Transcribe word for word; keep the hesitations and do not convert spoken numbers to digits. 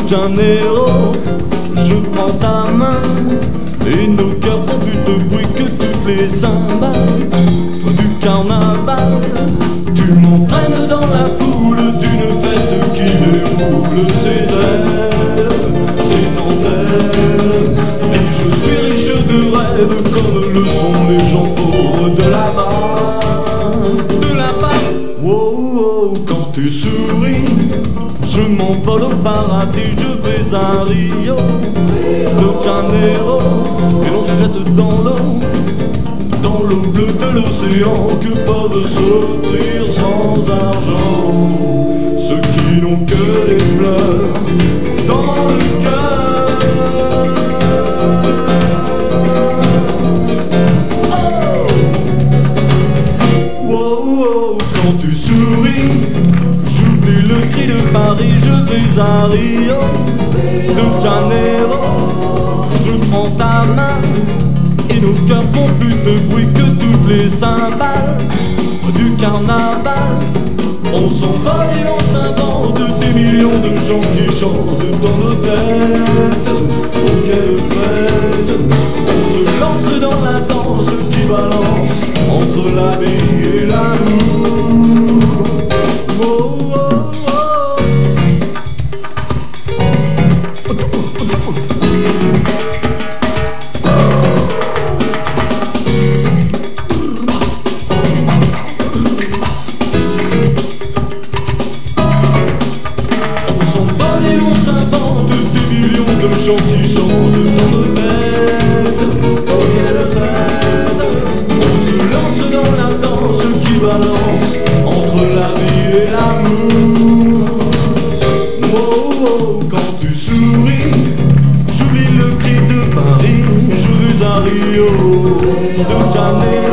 Janeiro, je prends ta main et nos cœurs font plus de bruit que toutes les cymbales du carnaval. Tu m'entraînes dans la foule d'une fête qui déroule ses ailes, ses dentelles, et je suis riche de rêves comme le sont les gens pauvres de là-bas, de là-bas. Wow, wow, quand tu souris, je m'envole au paradis, je vais à Rio de Janeiro, et l'on se jette dans l'eau, dans l'eau bleue de l'océan, que peuvent s'offrir sans argent ceux qui n'ont que des fleurs dans le cœur. Oh, wow, wow, quand tu souris, j'oublie le cri de Paris, je vais à Rio de Janeiro, je prends ta main et nos cœurs font plus de bruit que toutes les cymbales du carnaval. On s'envole et on s'invente des millions de gens qui chantent dans nos têtes. Oh quelle fête! On se lance dans la danse qui balance entre la vie et l'amour. Oh, oh, oh. De gens qui chantent dans nos têtes. Oh quelle fête! On se lance dans la danse qui balance entre la vie et l'amour. Oh, oh, quand tu souris, j'oublie le cri de Paris, je vais à Rio de Janeiro.